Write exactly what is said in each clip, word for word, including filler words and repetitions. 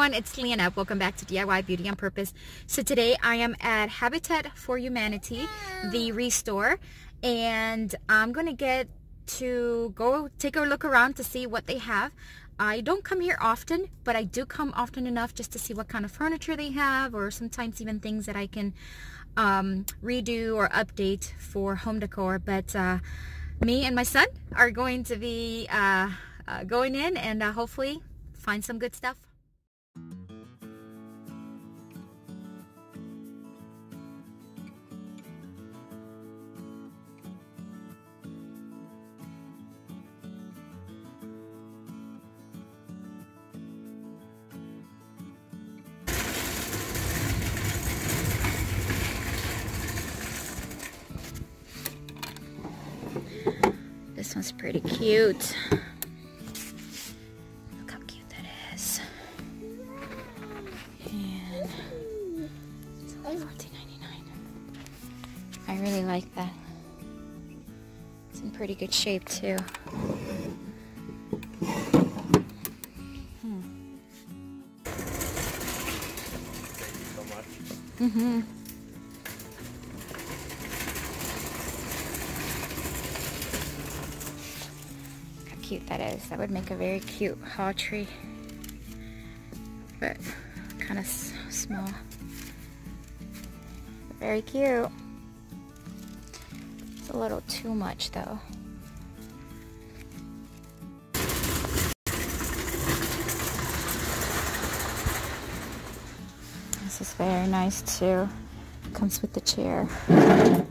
everyone, it's Leanna. Welcome back to D I Y Beauty on Purpose. So today I am at Habitat for Humanity, the Restore, and I'm going to get to go take a look around to see what they have. I don't come here often, but I do come often enough just to see what kind of furniture they have, or sometimes even things that I can um, redo or update for home decor. But uh, me and my son are going to be uh, uh, going in and uh, hopefully find some good stuff. This one's pretty cute. Look how cute that is. And it's only fourteen ninety-nine. I really like that. It's in pretty good shape too. Hmm. Thank you so much. Mm-hmm. Cute that is. That would make a very cute haw tree, but kind of small. Very cute. It's a little too much though. This is very nice too. Comes with the chair and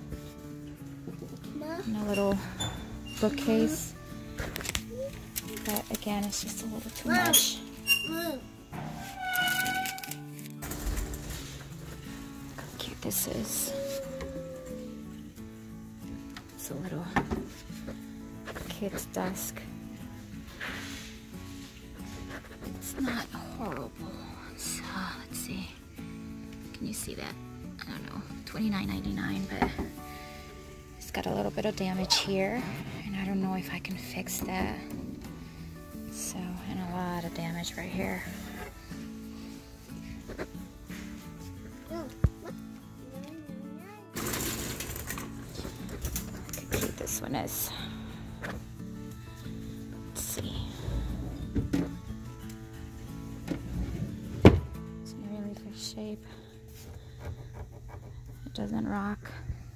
a little bookcase. But again, it's just a little too much. Look how cute this is. It's a little kid's desk. It's not horrible. It's, uh, let's see. Can you see that? I don't know. twenty-nine ninety-nine, but it's got a little bit of damage here, and I don't know if I can fix that. So, and a lot of damage right here. Look how cute this one is. Let's see. It's in really good shape. It doesn't rock.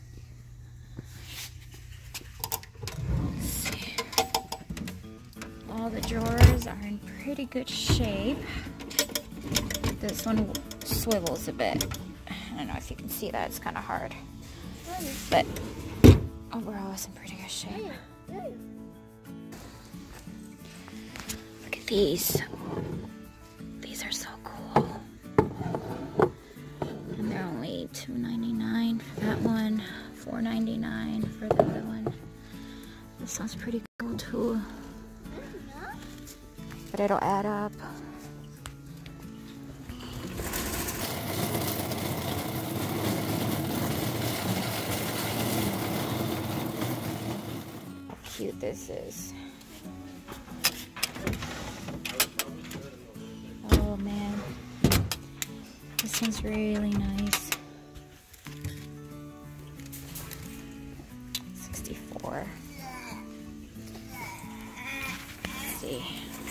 All the drawers are in pretty good shape. This one swivels a bit. I don't know if you can see that, it's kind of hard. But overall it's in pretty good shape. Look at these. These are so cool. And they're only two ninety-nine for that one, four ninety-nine for the other one. This one's pretty cool too. But it'll add up. How cute this is. Oh man. This one's really nice. sixty-four. Let's see.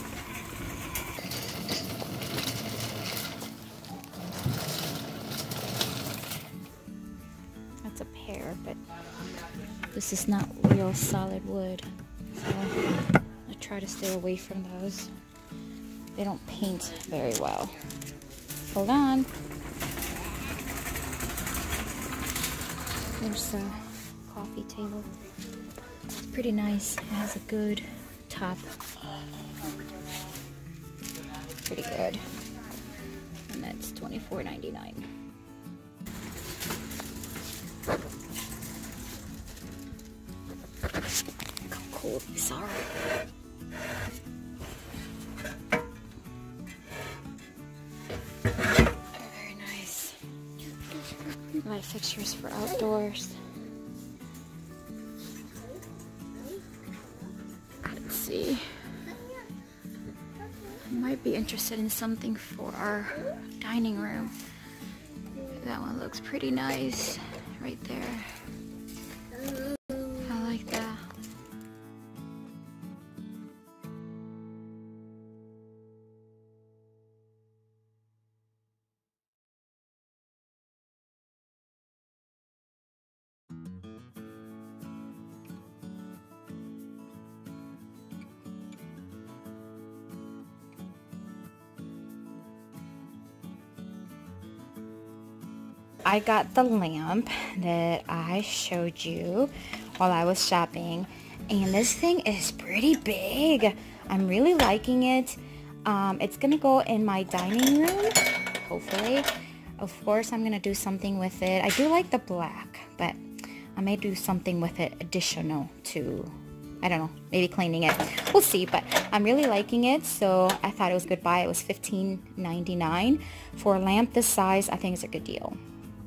A pair, but this is not real solid wood, so I try to stay away from those. They don't paint very well. Hold on. There's a coffee table. It's pretty nice. It has a good top. Pretty good. And that's twenty-four ninety-nine. Look how cool these are. Very nice. Light fixtures for outdoors. Let's see. Might be interested in something for our dining room. That one looks pretty nice right there. I like that. I got the lamp that I showed you while I was shopping, and this thing is pretty big. I'm really liking it. Um, it's gonna go in my dining room, hopefully. Of course, I'm gonna do something with it. I do like the black, but I may do something with it additional to, I don't know, maybe cleaning it. We'll see, but I'm really liking it, so I thought it was a good buy. It was fifteen ninety-nine. For a lamp this size, I think it's a good deal.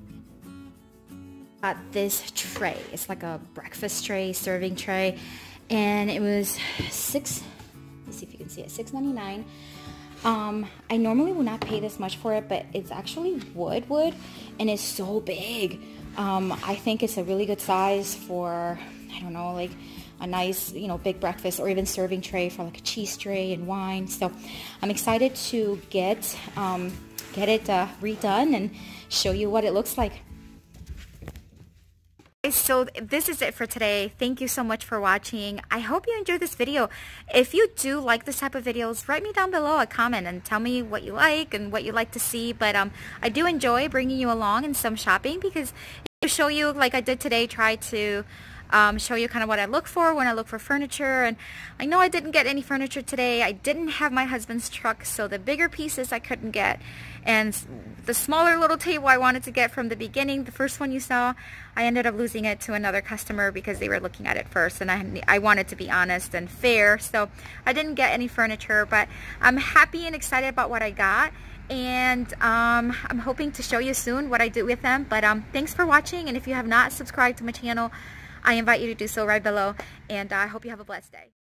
Got this tray. It's like a breakfast tray, serving tray, and it was six. Let's see if you can see it. six ninety-nine. Um, I normally would not pay this much for it, but it's actually wood wood, and it's so big. Um, I think it's a really good size for, I don't know, like a nice, you know, big breakfast or even serving tray for like a cheese tray and wine. So I'm excited to get um, get it uh, redone and show you what it looks like. So this is it for today. Thank you so much for watching. I hope you enjoyed this video. If you do like this type of videos, write me down below a comment and tell me what you like and what you like to see. But um, I do enjoy bringing you along in some shopping because to show you, like I did today, try to um, show you kind of what I look for when I look for furniture. And I know I didn't get any furniture today. I didn't have my husband's truck, so the bigger pieces I couldn't get. And the smaller little table I wanted to get from the beginning, the first one you saw, I ended up losing it to another customer because they were looking at it first, and I, I wanted to be honest and fair, so I didn't get any furniture, but I'm happy and excited about what I got, and um, I'm hoping to show you soon what I do with them. But um, thanks for watching, and if you have not subscribed to my channel, I invite you to do so right below, and I hope you have a blessed day.